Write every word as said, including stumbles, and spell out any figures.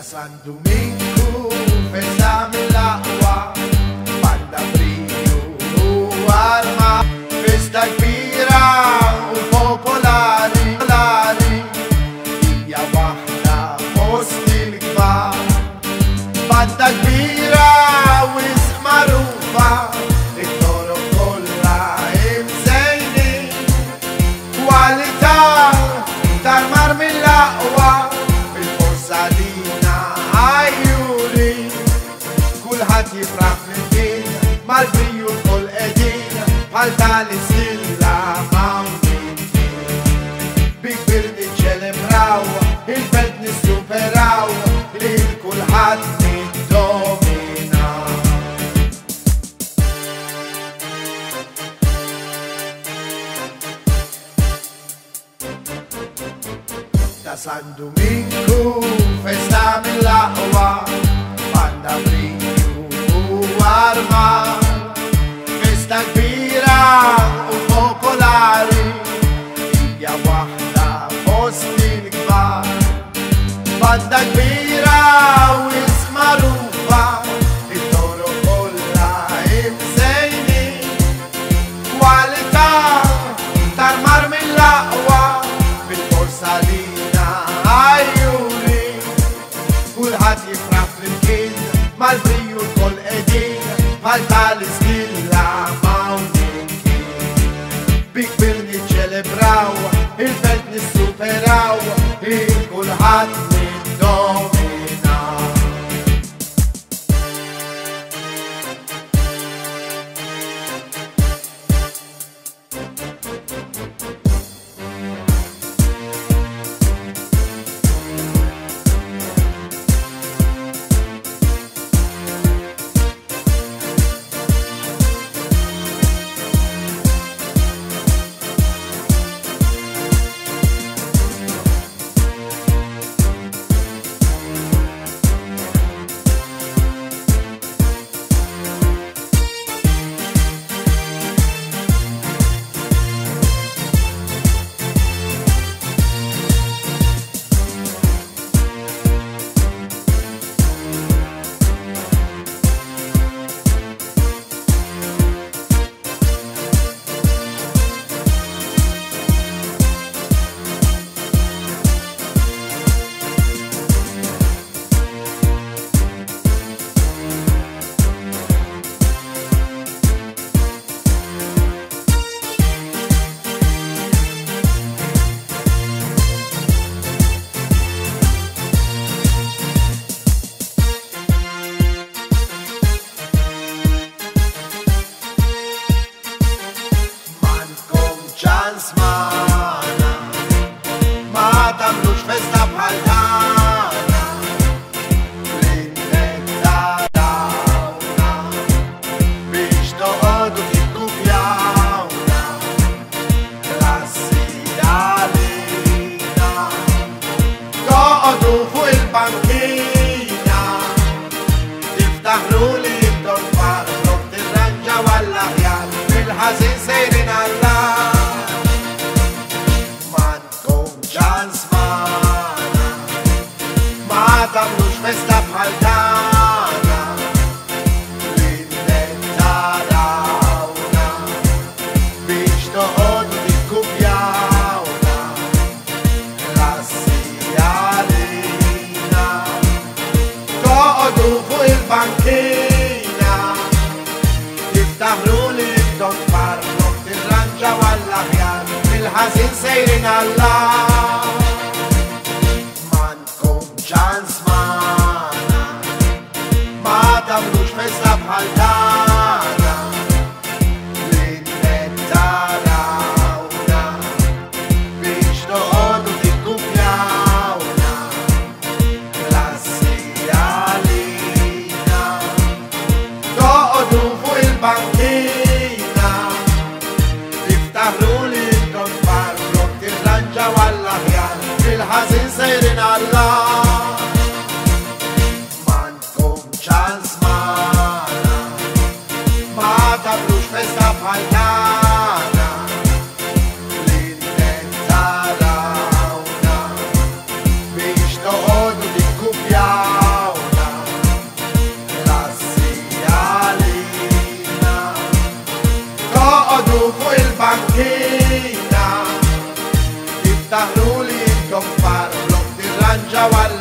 San Domingo, festa mill-aqwa, banda brio u arma, festa kbira u popolari, hija waħda fost il-kbar, banda kbira u ism magħrufa, it-toroq kollha imżejnin, kwalità tal-mar mill-aqwa, fil-Fossalina għajjuri, kulħadd jifraħ flimkien, mal-briju l-kol qegħdin, bħal tal-isilla Mountain bi kbir niċċelebraw, il-belt nissuperaw, li kulħadd niddomina. Ta' San Domingo, festa mill-aqwa, banda brio u arma, festa kbira u popolari, hija waħda fost il-kbar, banda kbira u ism magħrufa, it-toroq kollha imżejnin, kwalità tal-mar mill-aqwa, fil-Fossalina għajjuri, kulħadd jifraħ flimkien, mal-briju l-kol qegħdin, bħal tal-isilla Mountain bi kbir niċċelebraw, il-belt nissuperaw, li kulħadd niddomina. Ħażin sejrin Alla, m'għandkom ċans magħna, ma tagħmlux festa bħal tagħna, li nnettarawna biex noqogħdu tikkupjawna, klassi għalina, toqgħodu fuq il-bankina, tiftaħlu il-ħażin sejrin Alla, m'għandkom ċans magħna, ma tagħmlux festa bħal tagħna, li nnettarawna biex noqogħdu tikkupjaw. walla